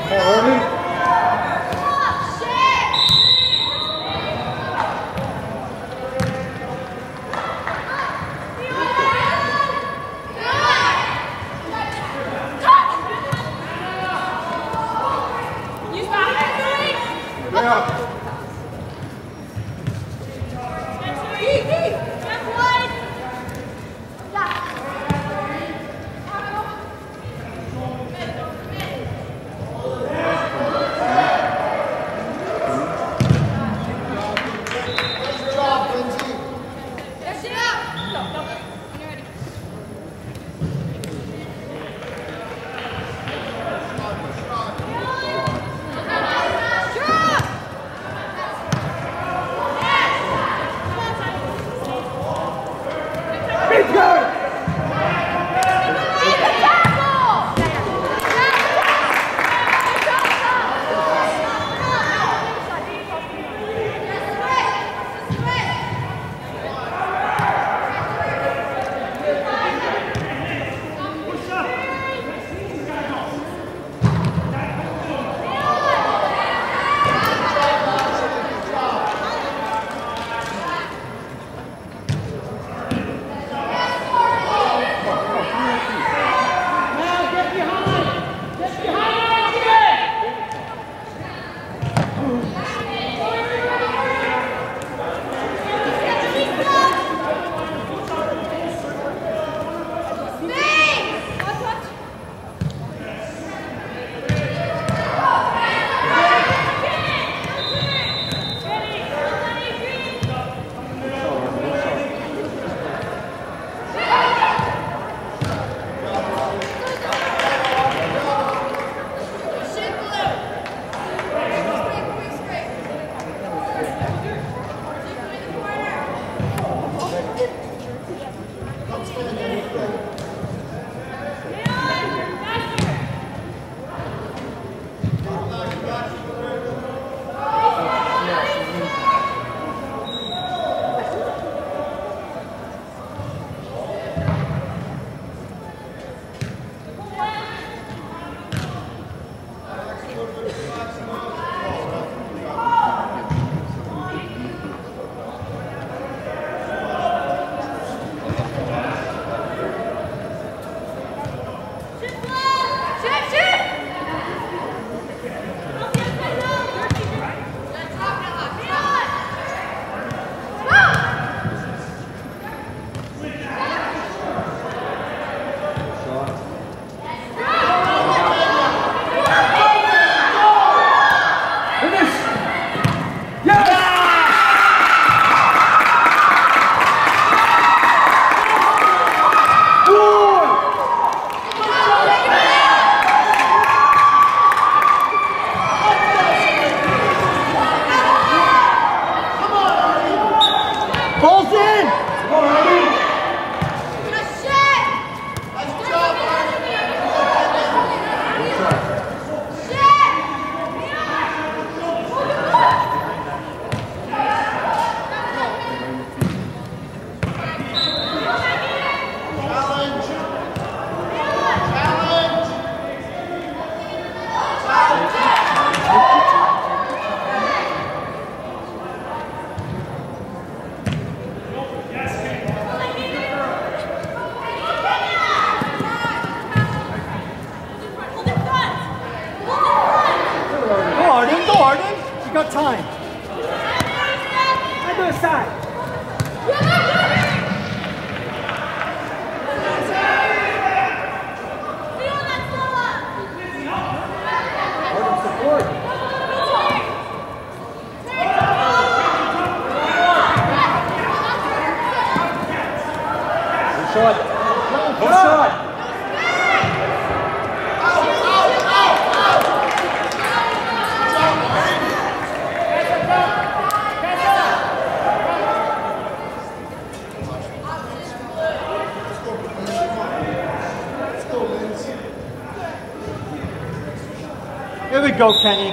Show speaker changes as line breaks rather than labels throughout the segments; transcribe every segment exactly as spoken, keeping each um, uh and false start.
Here we go, Kenny.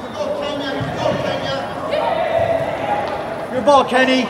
Your ball, Kenny.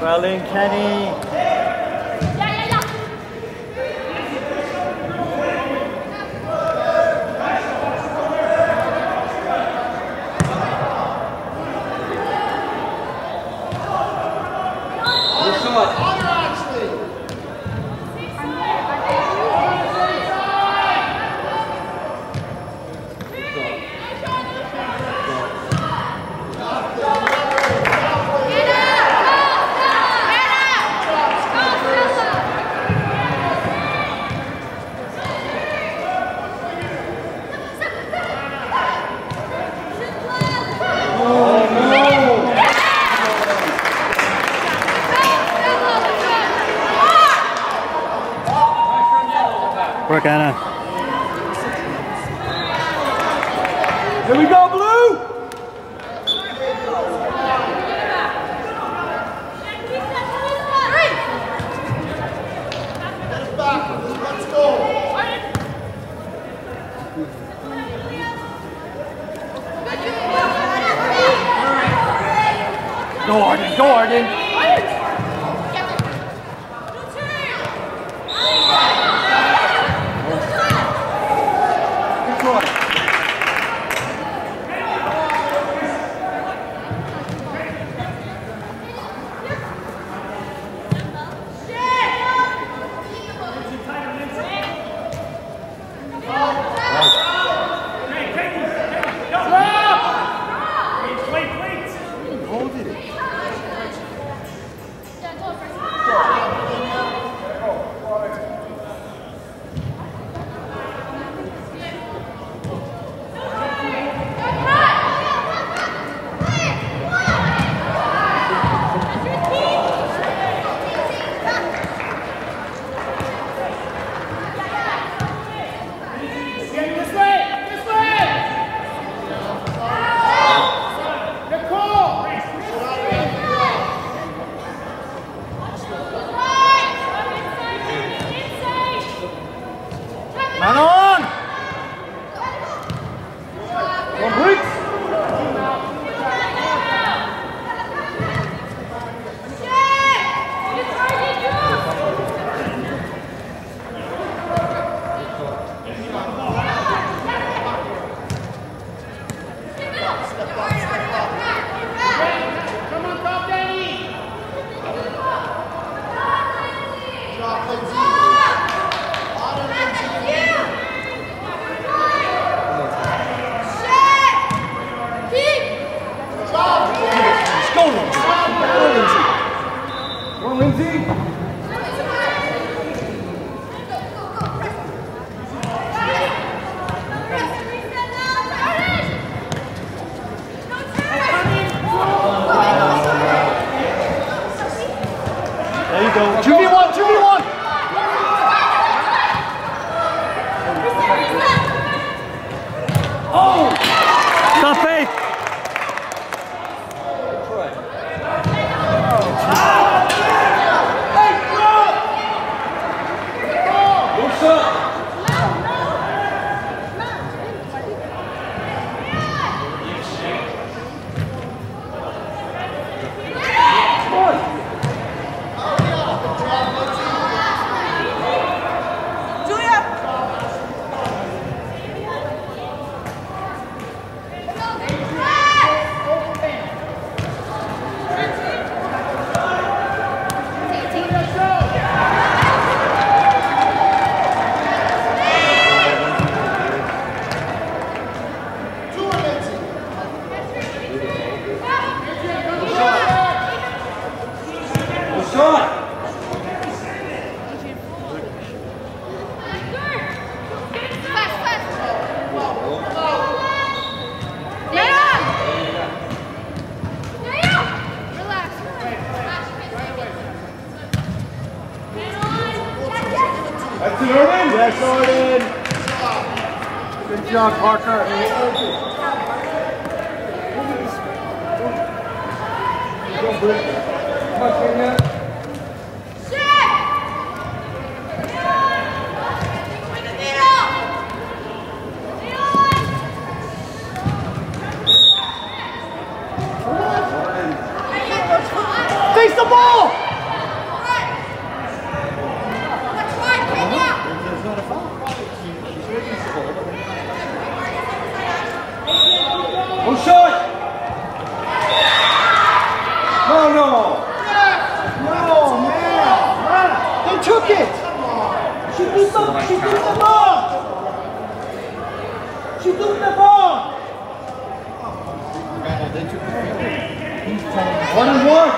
Well in, Kenny.
Work, Anna.
Here we go, Blue!
Let's go!
Go, Arden, go, Arden! Man on! One break!
Come on, top Danny! Drop Lindsay! Auto Lindsay!
Go, Lindsay! Go, Lindsay! Go, Lindsay! There you go. two v one, two v one! Oh!
Stop faith!
That's it, Arden! Yes, Arden! Good job, Parker. Go, Britt. Come on, Kenya. Chase the ball! Oh, shot! No, no! No, man! They took it! She beat the, she beat the ball! She took the ball! One and one!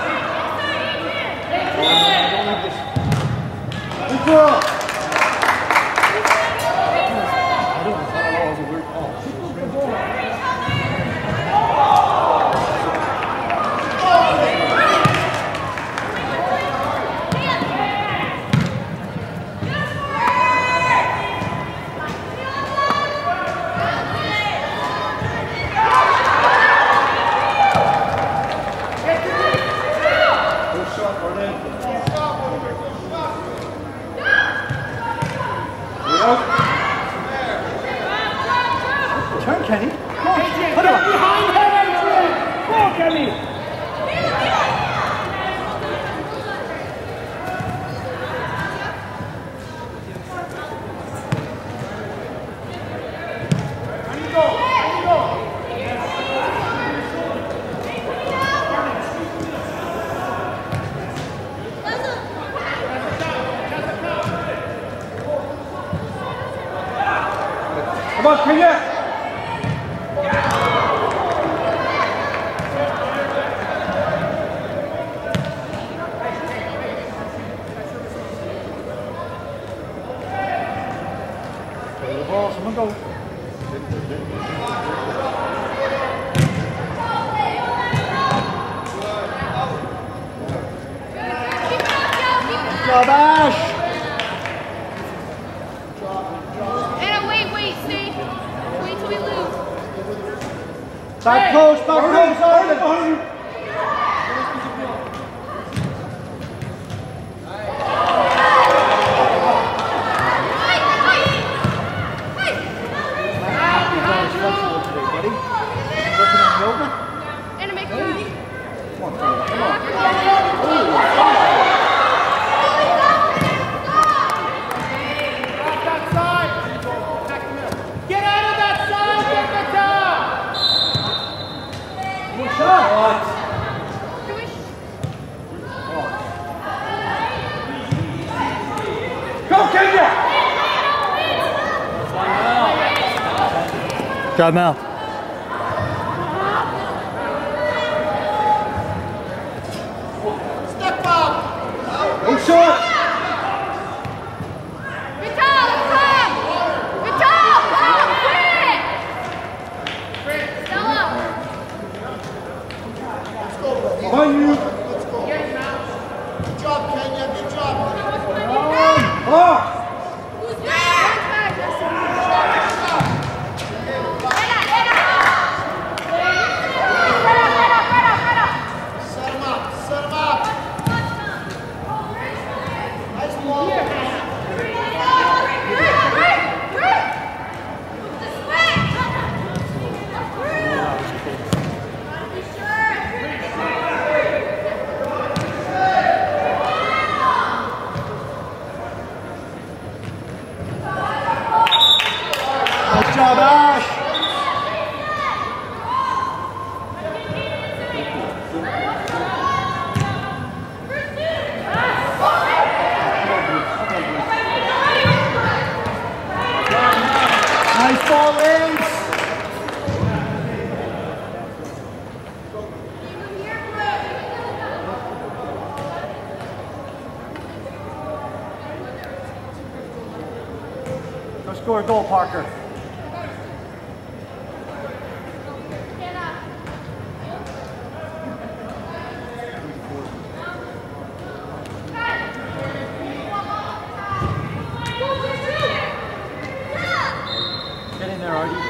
Good girl! Turn, Kenny. Come on. Put it on. Behind him, Adrian. Go, Kenny. There you go. There you go. Come on, Kenya. Someone go. Good job, Ash.
Anna, wait, wait, stay. Wait till we lose.
Back post, back post, Arden.
Anna, make a move.
Get out of that side, get the top!
Good shot.
Can we
Go, Kenya.
Time out.
Step up!
Oh, shot.
Good job, Tom! Good job, Tom! Quick! Stella!
On you.
Let's go. Good job, Kenya. Good job.
Oh.
Who's back? Anna, Anna!
Set him up. Set him up. Nice ball.
Nice job, Ash. Nice ball, Lance. Go score a goal, Parker. Get in there, Artie.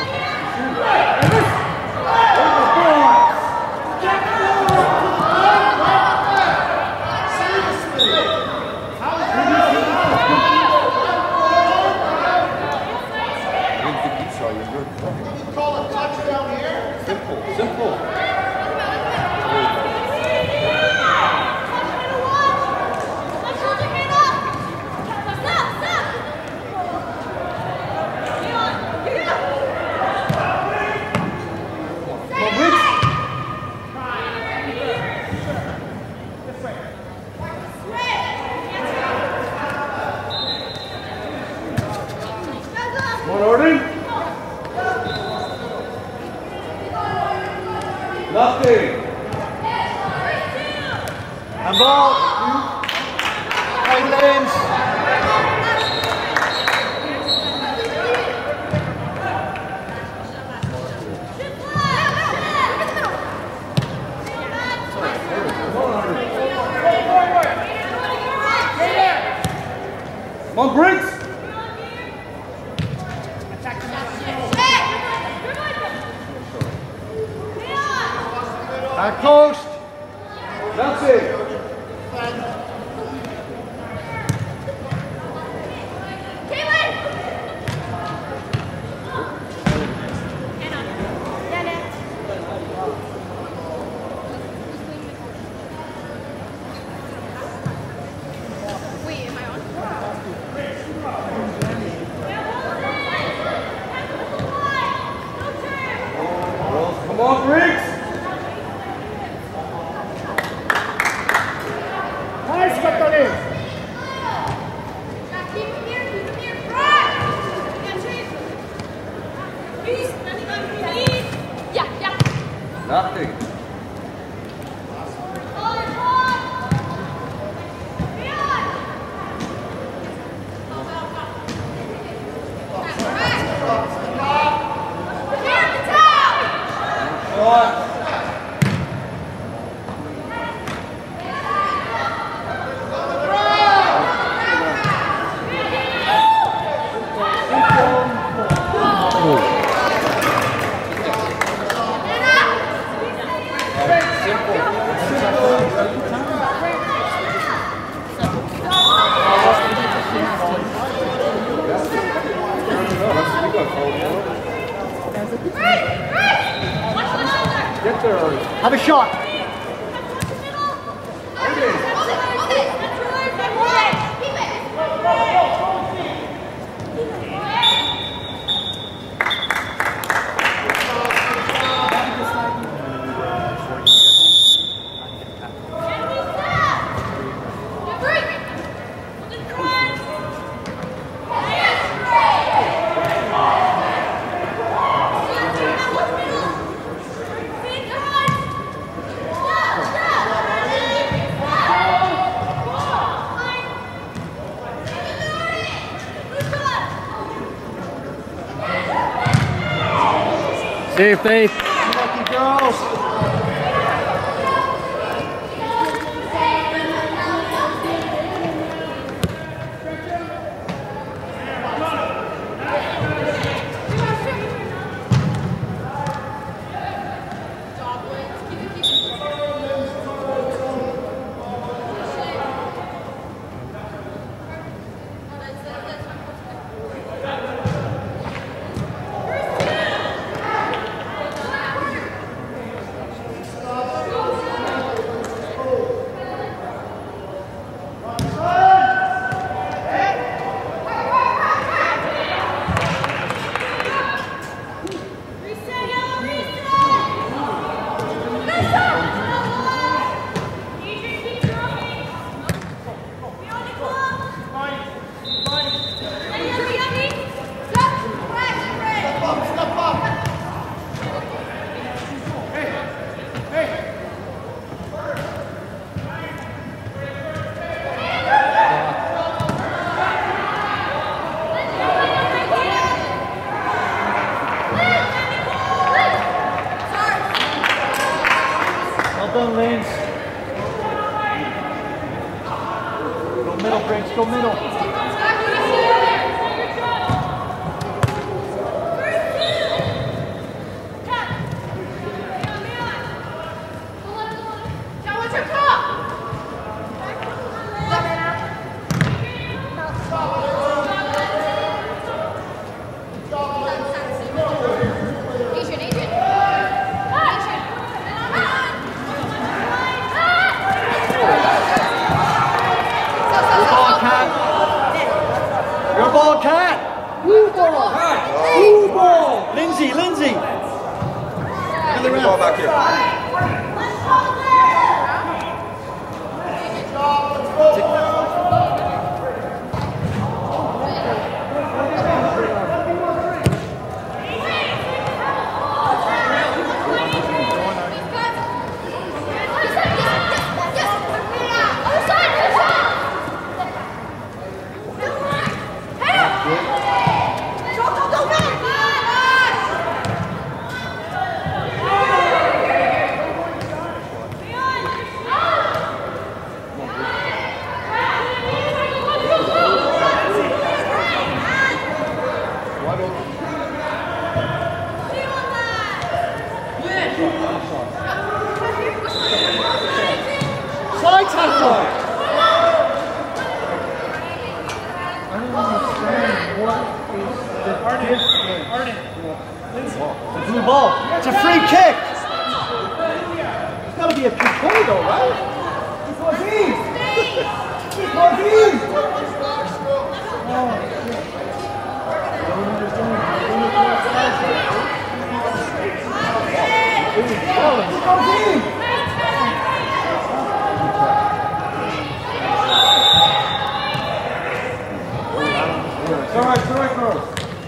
Call a touchdown here.
Simple, simple. Nothing. Handball. Hey, Lens. Come on, Briggs. Back post. That's it.
Wait, am I on?
Come on, Briggs. Nice, Captain.
Keep him here, keep him here. Right! Yeah, yeah.
Nothing. Get there early. Have a shot.
See you, Faith.
Lucky girls. Well done, Lance. Go middle, Briggs, go middle. Your ball, Cat. Blue ball. Blue ball. Lindsay, Lindsay. Another round. Ball back here. Slide tackle.
I don't understand what is the difference.
The blue ball. It's a free kick. It's got to be a P K though, right? It was in. It was in. Oh, shit. I don't understand. I don't know what size that is. It was in. It's all right, it's all right, girls.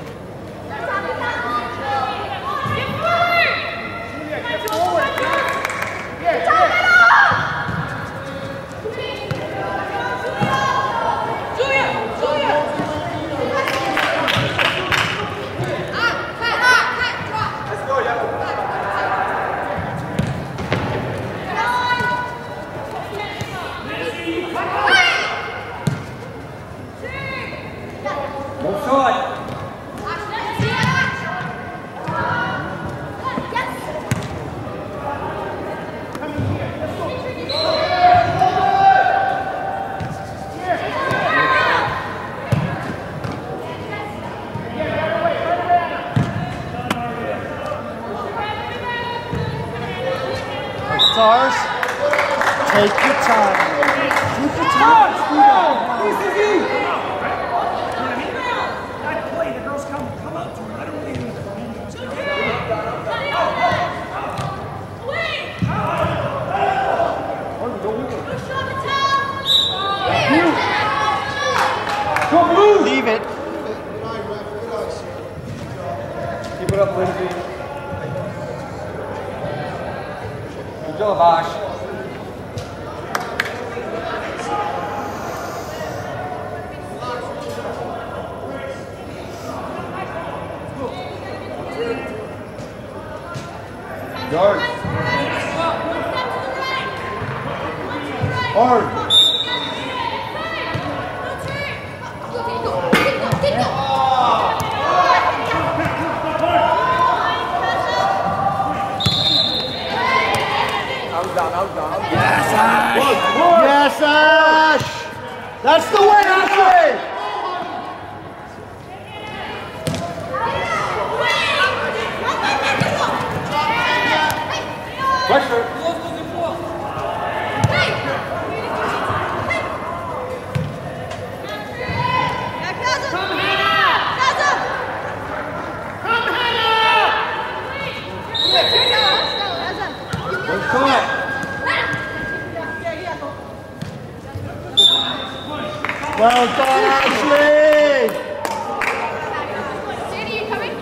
Stars, take your time. Take your time, Steve. This is it.
That play, the girls come, come up to him. I don't think he's
Go blue. Leave it. Keep it up, Lindsay. Good job, Ash. Guard. Hard. Yes, Ash! Yes, Ash! That's the way, Ashley! Pressure. Good shot. Well done, Ashley!
Sandy, you coming?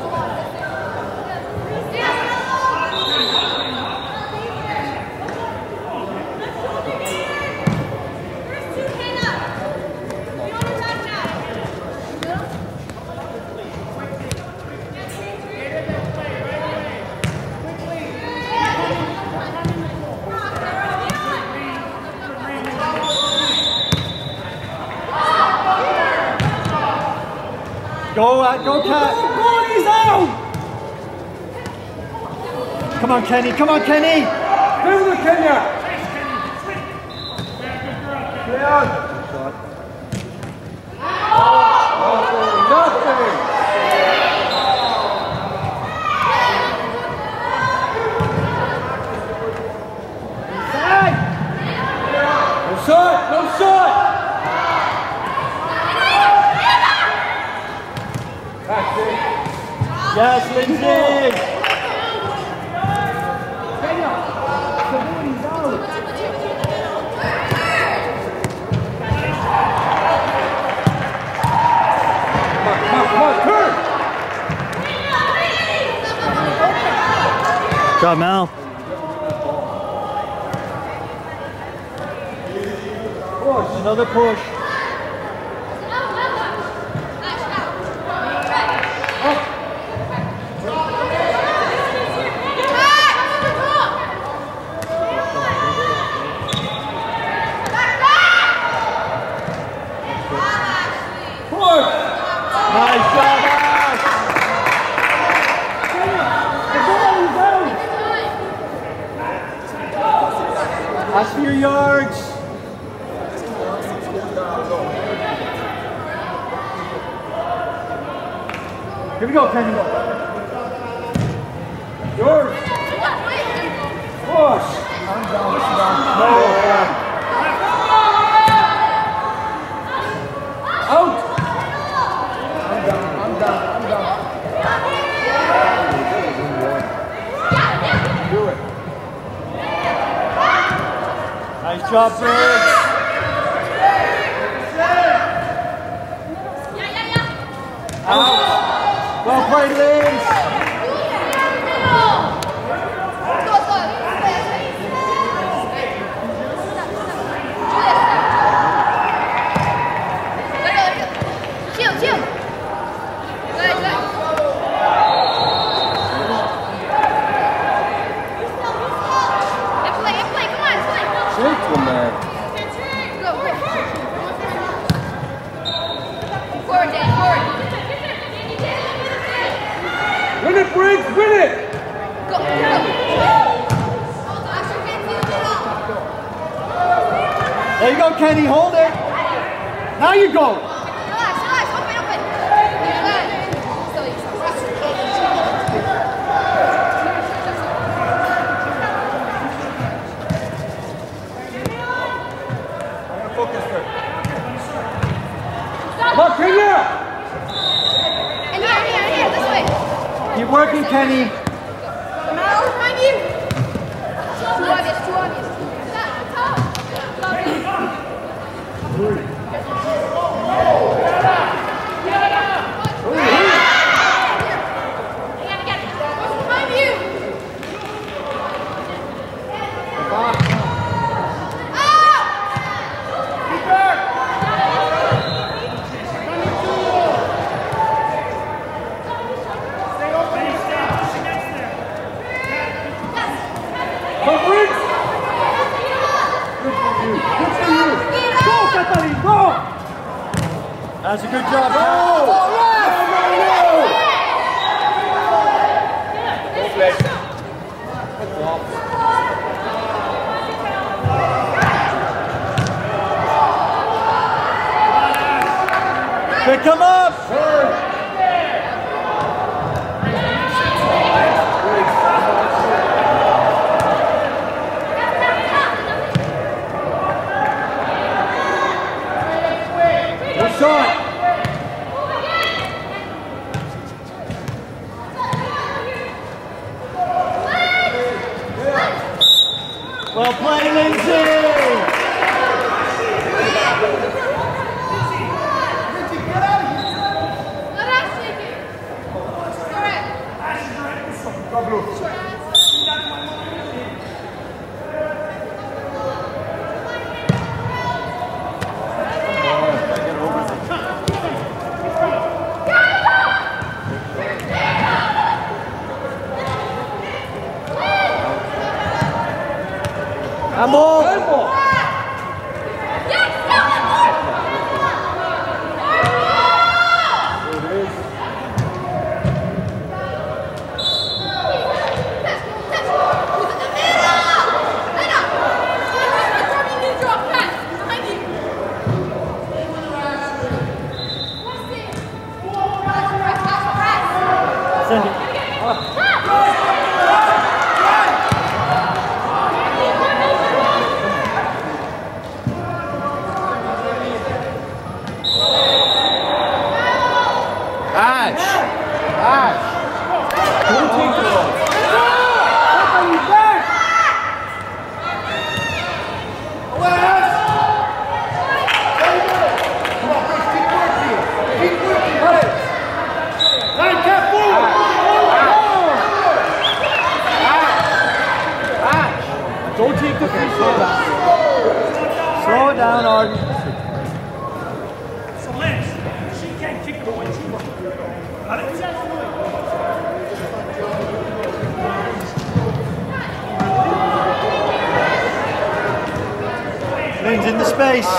Go, uh, go, Cat! Go, he's out! Come on, Kenny, come on, Kenny! Move it, Kenya! Play on! Shot. Oh, nothing! Inside! No shot, no shot! Yes, Lindsay! Come on, come on, come on, turn!
Good job, Mal.
Push, another push. Nice shot, Ash! Ask for your yards. Here we go, Kenny. Go. Yours. Push. I'm down. No. Out. I'm down. I'm down. I'm down. Do it. Nice job, Bird. Out. Well played, Liz.
Chill, chill. Good, good. And play, and play. Come on, play.
Shake them, man.
Go, forward, Dan, forward.
Win it, Briggs, win it!
Go, go.
There you go, Kenny. Hold it. Now you go.
Relax, relax. Open, open. Good. Still, you
Focus first.
Come on, Kenya!
And here, here, here. This way.
Keep working, Kenny.
Now, behind you. Too obvious, too obvious.
That's a good job.
Go!
Go! Pick him up! Good shot! Well played, Lindsay! I'm all. Send it.
Ash! Ash! Don't take the ball.
Don't take the free throw down. Slow it down, Arden.
So Liz, she can't kick the way she wants. Got it?
Lynn's in the space.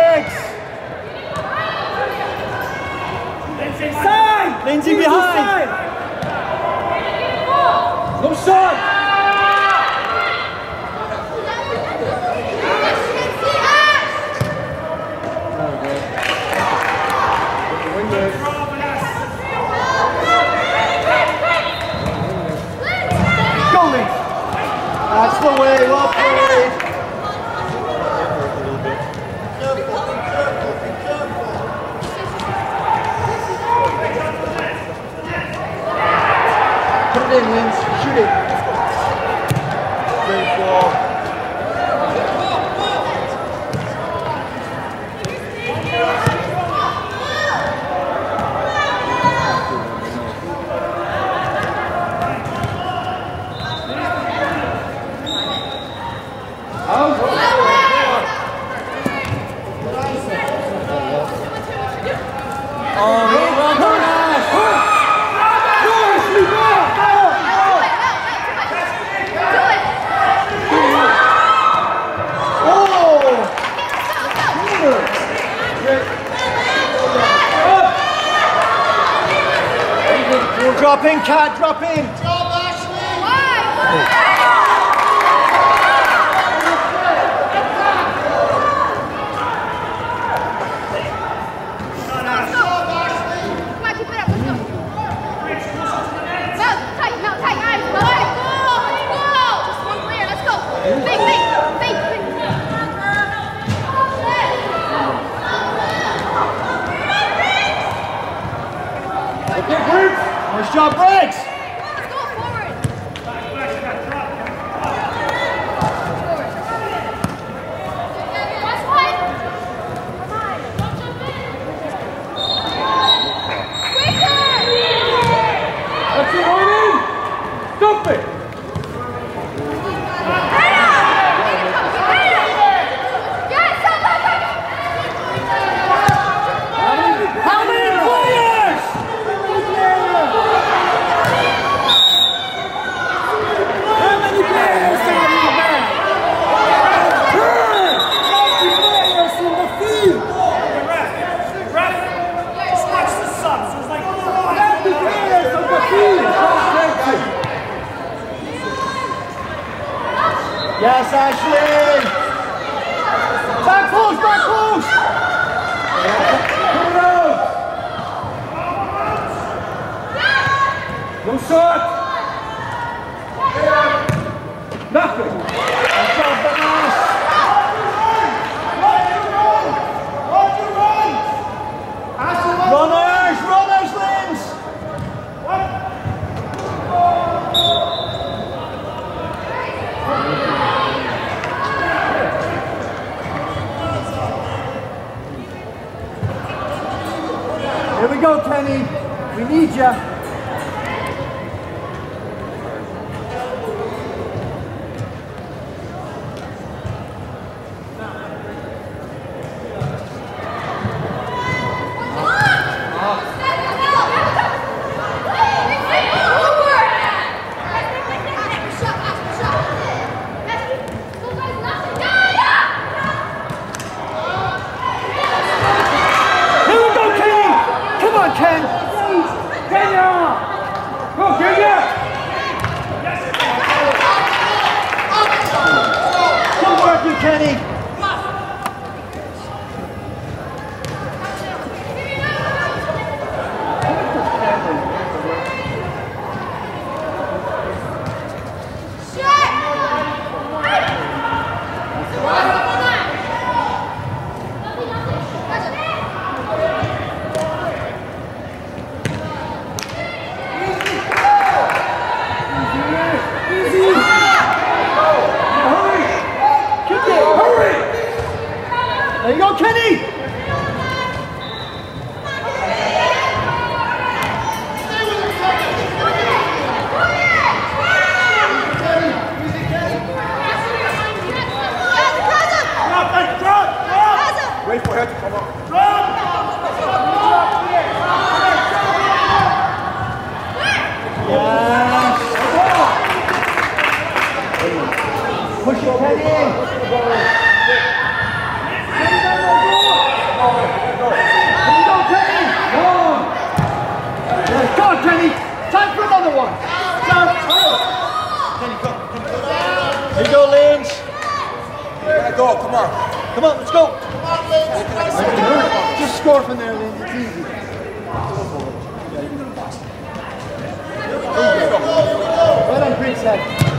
Briggs!
Inside!
Lindsay behind!
No shot!
Go, Lindsay! That's the way, well played! Put it in, Linz. Shoot it. Great ball. Oh, well done, Ash! Drop in, Cat, drop in!
Job, Ashley!
Nice job, Briggs!
Let's go forward. Last one. Come on. Don't jump in. Quicker.
That's it, Arnie! Dump it!
How many players? How many players are in the back? Players in the field.
Ref, ref, just watch the subs. There's like
How many players on the field? Yes, Ashley. Back post, back post.
Put it out! No shot! Nothing!
Nice job, Bananas. Runners, runners, Linz. Here we go, Kenny. We need ya. Here we go, Kenny. Come on, Ken.
Kenya! Go, Kenya!
Good work, you, Kenny. There you go, Kenny!
Wait for her to come up.
Yes! Push it, Kenny! score from there, Lindsay. It's easy. Right on Greek's head.